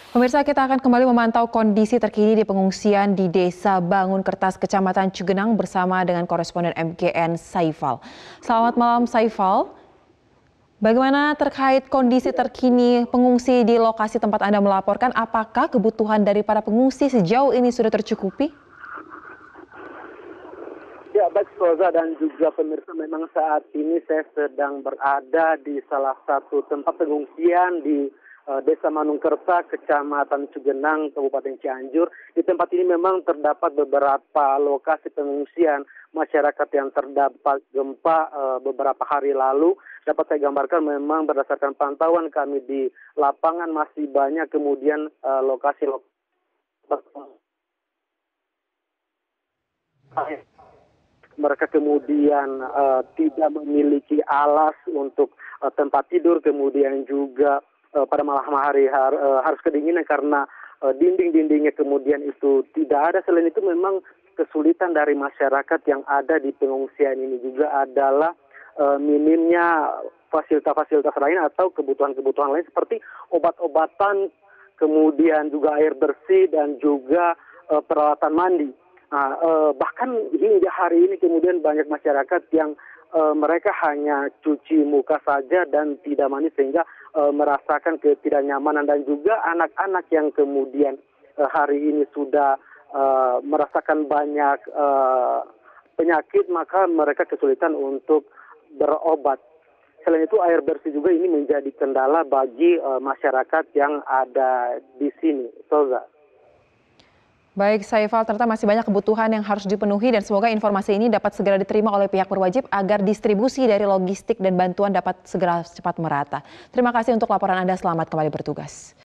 Pemirsa, kita akan kembali memantau kondisi terkini di pengungsian di Desa Bangun Kertas, Kecamatan Cugenang bersama dengan koresponden MGN Saifal. Selamat malam Saifal. Bagaimana terkait kondisi terkini pengungsi di lokasi tempat Anda melaporkan? Apakah kebutuhan dari para pengungsi sejauh ini sudah tercukupi? Ya, baik Soza dan juga pemirsa, memang saat ini saya sedang berada di salah satu tempat pengungsian di Desa Manungkerta, Kecamatan Cugenang, Kabupaten Cianjur. Di tempat ini memang terdapat beberapa lokasi pengungsian masyarakat yang terdampak gempa beberapa hari lalu. Dapat saya gambarkan memang berdasarkan pantauan kami di lapangan masih banyak kemudian lokasi-lokasi mereka kemudian tidak memiliki alas untuk tempat tidur, kemudian juga pada malam hari harus kedinginan karena dinding-dindingnya kemudian itu tidak ada. Selain itu memang kesulitan dari masyarakat yang ada di pengungsian ini juga adalah minimnya fasilitas-fasilitas lain atau kebutuhan-kebutuhan lain seperti obat-obatan, kemudian juga air bersih dan juga peralatan mandi. Nah, bahkan hingga hari ini kemudian banyak masyarakat yang mereka hanya cuci muka saja dan tidak mandi sehingga merasakan ketidaknyamanan, dan juga anak-anak yang kemudian hari ini sudah merasakan banyak penyakit, maka mereka kesulitan untuk berobat. Selain itu air bersih juga ini menjadi kendala bagi masyarakat yang ada di sini. Soza. Baik Saifal, ternyata masih banyak kebutuhan yang harus dipenuhi dan semoga informasi ini dapat segera diterima oleh pihak berwajib agar distribusi dari logistik dan bantuan dapat segera cepat merata. Terima kasih untuk laporan Anda, selamat kembali bertugas.